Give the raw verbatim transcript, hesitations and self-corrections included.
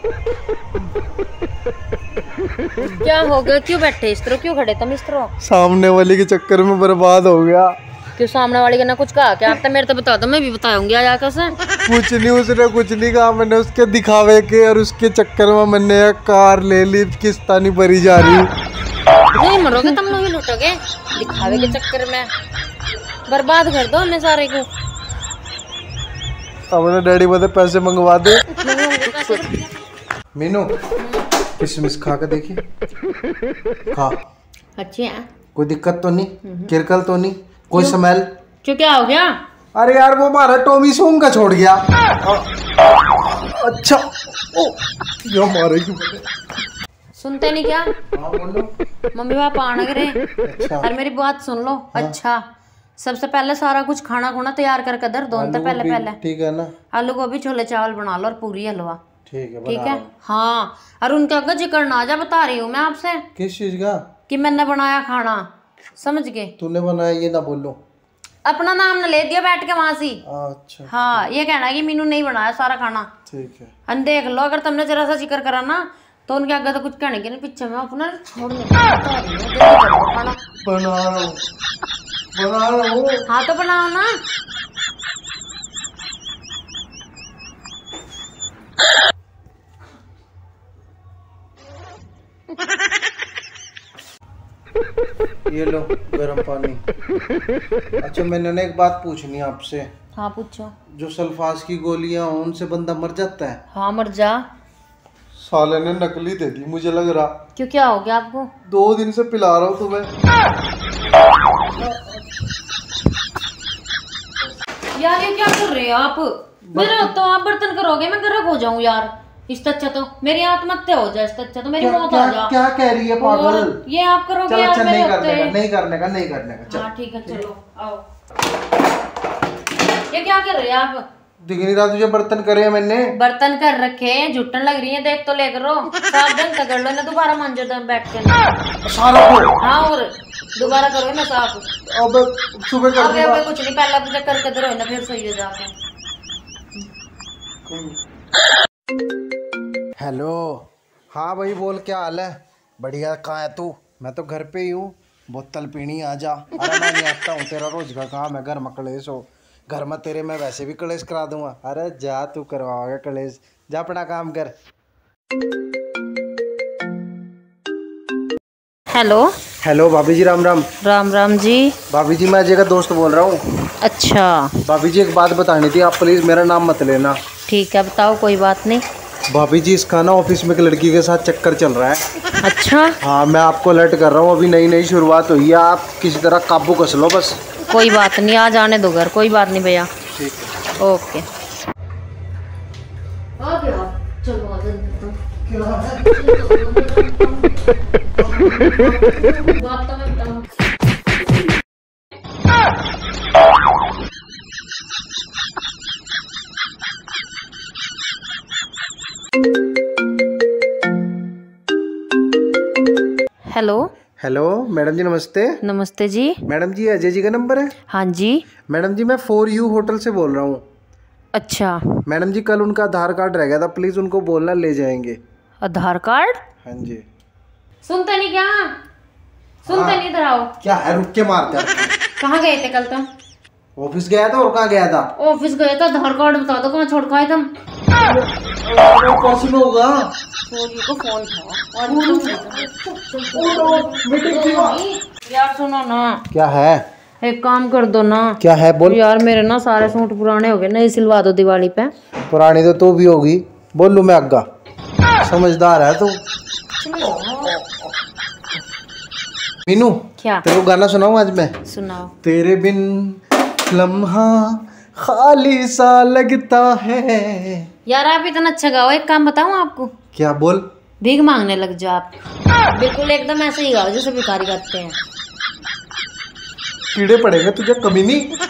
क्या हो गया? क्यों बैठे इस तरह? क्यों खड़े तुम इस तरह? सामने वाली के चक्कर में बर्बाद हो गया। क्यों सामने वाली के ना कुछ कहा क्या? आप तो मेरे तो बता दो, मैं भी बताऊंगी आज आकर से। कुछ नहीं, उसने कुछ नहीं कहा। मैंने उसके दिखावे के और उसके चक्कर में मैंने एक कार ले ली, किस्ता नहीं भरी जा रही। नहीं मरोगे तुम लोग, ही लूटोगे दिखावे के चक्कर में। बर्बाद कर दो हमें सारे को। अपने डैडी बोले पैसे मंगवा दे। मीनू किशमिश खा के देखी, खा। अच्छी है, कोई दिक्कत तो नहीं, किरकल तो नहीं, कोई स्मेल? क्यों क्या हो गया? अरे यार वो हमारा टॉमी सोंग का छोड़ गया। अच्छा ओ ये हमारे क्यों सुनते नहीं क्या? हाँ बोलो। मम्मी पापा आने गिरे। अच्छा। और मेरी बात सुन लो। हाँ। अच्छा सबसे पहले सारा कुछ खाना खुना तैयार करके दर दो तो पहले पहले ठीक है ना। आलू गोभी छोले चावल बना लो और पूरी हलवा। ठीक है ठीक है। हाँ और उनका अगर जिक्र ना जा, बता रही हूँ मैं आपसे। किस चीज का? कि मैंने बनाया खाना, समझ गए? तूने बनाया ये ना बोलो। अपना नाम न ले दिया बैठ के वहां से। अच्छा। हाँ ये कहना है कि मीनू नहीं बनाया सारा खाना। ठीक है। अन देख लो, अगर तुमने जरा सा जिक्र करा ना तो उनके आगे तो कुछ कहने के नहीं, पीछे में अपना छोड़ खाना बना रहा हूँ बना रहा हूँ। हाँ तो बनाओ ना। ये लो गर्म पानी। अच्छा मैंने ना एक बात पूछनी है आपसे। हाँ पूछो। जो सल्फास की गोलियां उनसे बंदा मर जाता है? हाँ मर जा। साले ने नकली दे दी मुझे लग रहा। क्यों क्या हो गया आपको? दो दिन से पिला रहा हूँ तुम्हें। यार ये क्या कर रहे हो आप? मेरे तो आप बर्तन करोगे, मैं गर्म हो जाऊं यार। इससे अच्छा तो मेरी आत्महत्या हो जाए, इससे अच्छा तो मेरी मौत हो जाए। क्या कह रही है पागल? ये आप करोगे यार? अच्छा नहीं करने का, नहीं करने का नहीं करने का। हाँ ठीक है चलो आओ। ये क्या कर रहे हैं आप? दिख नहीं रहा तुझे बर्तन करे मैंने? बर्तन कर रखे हैं, झुटन लग रही है, देख तो ले करो। साफ ढंग से कर लो ना, दोबारा मांजो दम बैठ के सारा को। हाँ और दोबारा करो ना साफ। अब सुबह कर अबे अबे कुछ नहीं, पहला पूजा करके दे ना, फिर सही हो जाके। हेलो। हाँ भाई बोल, क्या हाल है? बढ़िया। कहाँ है तू? मैं तो घर पे ही हूँ। बोतल पीनी आ जा। अरे मैं नहीं आता हूँ, तेरा रोज का काम है घर में कलेश हो। घर में तेरे मैं वैसे भी कलेश करा दूंगा। अरे जा तू करवाओगे कलेश, जा अपना काम कर। हेलो। हेलो भाभी जी, राम राम। राम राम जी। भाभी जी मैं अजय का दोस्त बोल रहा हूँ। अच्छा भाभी जी एक बात बतानी थी, आप प्लीज मेरा नाम मत लेना। ठीक है बताओ, कोई बात नहीं। भाभी जी इसका ना ऑफिस में एक लड़की के साथ चक्कर चल रहा है। अच्छा। हाँ मैं आपको अलर्ट कर रहा हूँ, अभी नई नई शुरुआत हुई है, आप किसी तरह काबू कस लो बस। कोई बात नहीं, आ जाने दो घर, कोई बात नहीं भैया। ठीक है ओके। आ गया चलो आ बात तो मैं बताऊं। हेलो। हेलो मैडम जी नमस्ते। नमस्ते जी। मैडम जी अजय जी का नंबर है? हाँ जी। मैडम जी मैं फोर यू होटल से बोल रहा हूँ। अच्छा। मैडम जी कल उनका आधार कार्ड रह गया था, प्लीज उनको बोलना ले जाएंगे। आधार कार्ड? हाँ जी। सुनते नहीं क्या? सुनते हाँ। नहीं, इधर आओ। क्या है, रुक के मारते? कहाँ गए थे कल तुम? ऑफिस गया था। और कहाँ गया था? ऑफिस गए था। आधार कार्ड बता दो, कहाँ छोड़ खाए तुम? पॉसिबल होगा। को फोन था यार, सुनो ना। क्या है? एक काम कर दो ना। क्या है बोल? यार मेरे ना सारे सूट पुराने हो गए, नए सिलवा दो दिवाली पे। पुरानी तो तू भी होगी, बोल लू मैं आगा। समझदार है तू। मीनू क्या? तेरे को गाना सुनाऊं आज मैं? सुनाओ। तेरे बिन लम्हा खाली सा लगता है। यार आप इतना अच्छा गाओ, एक काम बताऊं आपको? क्या? बोल। भीख मांगने लग जाओ आप, बिल्कुल एकदम ऐसे ही गाओ जैसे भिखारी गाते हैं। कीड़े पड़ेंगे तुझे कभी नहीं।